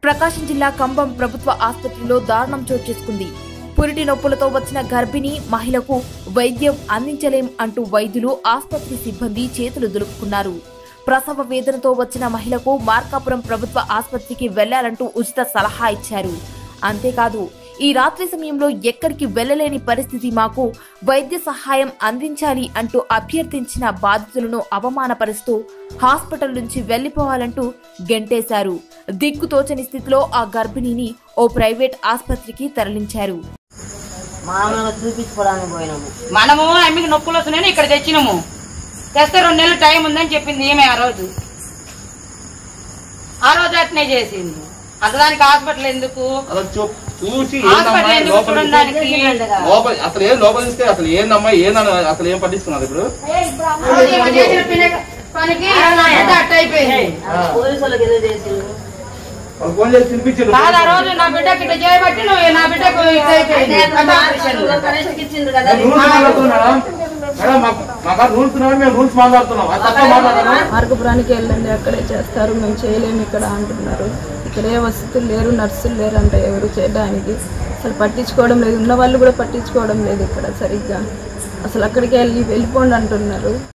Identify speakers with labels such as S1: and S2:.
S1: ప్రకాశం జిల్లా కంబం ప్రభుత్వ ఆసుపత్రిలో దారుణం చోటు చేసుకుంది. పురిటి నొప్పులతో వచ్చిన గర్భిణీ మహిళకు వైద్యం అందించలేం అంటూ వైద్యులు, ఆసుపత్రి సిబ్బంది చేతులు దులుపుకున్నారు. ప్రసవ వేదనతో వచ్చిన మహిళకు మార్కాపురం ప్రభుత్వ ఆసుపత్రికి వెళ్లాలంటూ ఉచిత సలహా ఇచ్చారు. అంతేకాదు, ఈ రాత్రి సమయంలో ఎక్కడికి వెళ్లలేని పరిస్థితి, మాకు వైద్య సహాయం అందించాలి అంటూ అభ్యర్థించిన బాధితులను అవమానపరుస్తూ హాస్పిటల్ నుంచి వెళ్లిపోవాలంటూ గెంటేశారు. దిక్కుతోచని స్థితిలో ఆ గర్భిణిని ఓ ప్రైవేట్ ఆసుపత్రికి తరలించారు.
S2: మనము ఆమెకి నొప్పులు వస్తున్నాయని ఇక్కడ తెచ్చినాము. తెస్తే 2 నెలలు టైం ఉందని చెప్పింది ఏమే ఆ రోజు అట్నే చేసింది. అంతదానికి హాస్పిటల్ ఎందుకు
S3: చూసి అసలు ఏం లోపల ఇస్తే అసలు ఏందమ్మా అసలు ఏం పట్టిస్తున్నారు ఇప్పుడు ఫోన్ చేసి తినిపించారు.
S2: ఆ రోజు నా బిడ్డకి ఇట్లా చేయబట్టి నువ్వు నా బిడ్డకు
S4: మార్గపురానికి వెళ్ళండి, అక్కడే చేస్తారు, మేము చేయలేము ఇక్కడ అంటున్నారు. ఇక్కడే వసతులు లేరు, నర్సులు లేరు అంట ఎవరు చేయడానికి. అసలు పట్టించుకోవడం లేదు, ఉన్న వాళ్ళు కూడా పట్టించుకోవడం లేదు ఇక్కడ సరిగ్గా. అసలు అక్కడికి వెళ్ళిపోండి అంటున్నారు.